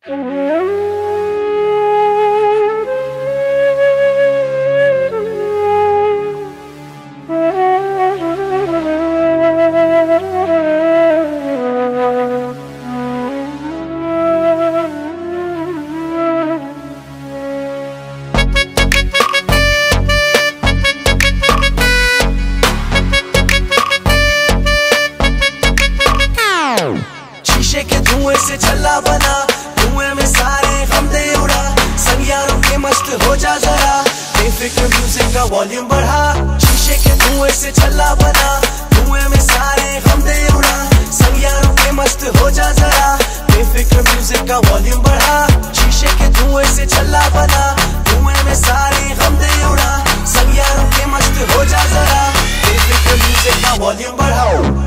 से छल्ला बना, धुएं में सारे गम दे उड़ा, संग यारों के मस्त हो जा जरा, बेफिक्र म्यूजिक का वॉल्यूम बढ़ा। शीशे के धुएं से छल्ला बना, धुएं में सारे गम दे उड़ा, संग यारों के मस्त हो जा जरा, बेफिक्र म्यूजिक का वॉल्यूम बढ़ा। शीशे के धुएं से छल्ला बना, धुएं में सारे गम दे उड़ा, संग यारों के मस्त हो जा जरा, बेफिक्र म्यूजिक का वॉल्यूम बढ़ाओ।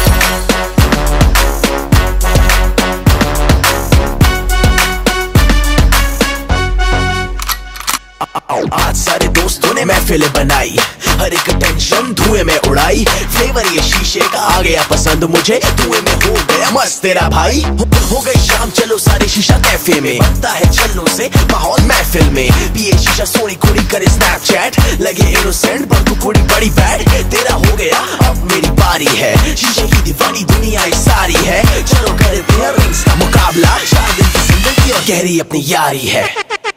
आज सारे दोस्तों ने महफिल बनाई, हर एक टेंशन धुएं में उड़ाई, फ्लेवर ये शीशे का आ गया पसंद मुझे, धुएं में हो गया मस्त तेरा भाई। हो गई शाम चलो सारे शीशा कैफे में, बनता है छल्लों से माहौल महफिल में, पिए शीशा सोनी कुड़ी करे स्नैपचैट, लगे इनोसेंट पर तू कुड़ी बड़ी बैड, तेरा हो गया अब मेरी बारी है, शीशे की दीवानी दुनिया ही सारी है, चलो करते हैं रिंग्स का मुकाबला, 4 दिन की जिंदगी और गहरी अपनी यारी है।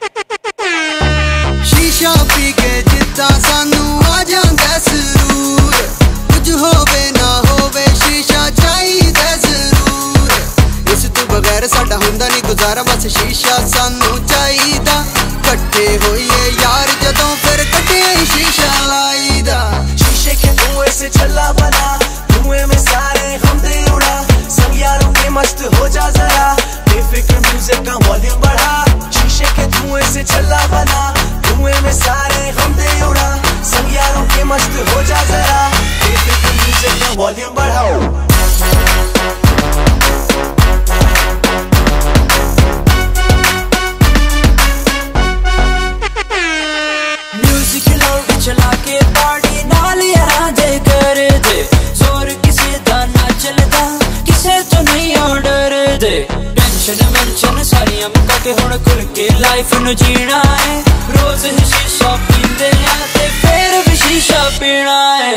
शीशा पी के जिद्दा सानू आ जांदा सुरूर, कुछ होवे ना होवे शीशा चाहिदा जरूर, इस तो बगैर साडा हुंदा नहीं गुजारा, बस शीशा सानू चाहिदा, कट्ठे होइए यार जदों फिर कट्ठे ही शीशा लाईदा। शीशे के धुएं से छल्ला बना, धुएं में सारे गम दे उड़ा, सब यारों के मस्त हो जा जरा, बेफिक्र म्यूजिक का वॉल्यूम बढ़ा। शीशे के धुएं से छल्ला बना, धुएं में सारे गम दे उड़ा, सब यारों के मस्त हो जा जरा, बेफिक्र म्यूजिक का वॉल्यूम बढ़ाओ। म्यूजिक लाउड चला के पार्टी नाल यार दे कर दे, जोर किसे दा ना चलदा, किसे तो नहीं ऑर्डर दे, टेंशन मेंशन सारियां मुका के हुण खुल के लाइफ नु जीना है, रोज ही शीशा पींदे आ ते फिर भी शीशा पीना है।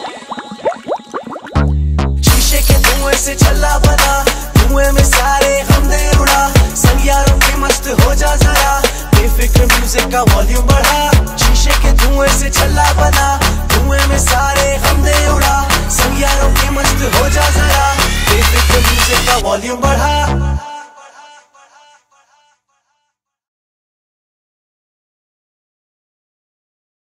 शीशे के धुएं से छल्ला बना, धुएं में सारे गम दे उड़ा, संग यारों के मस्त हो जा जरा, बेफिक्र म्यूजिक का वॉल्यूम बढ़ा। शीशे के धुएं से छल्ला बना, धुएं में सारे गम दे उड़ा, संग यारों के मस्त हो जा जरा, बेफिक्र म्यूजिक का वॉल्यूम बढ़ा।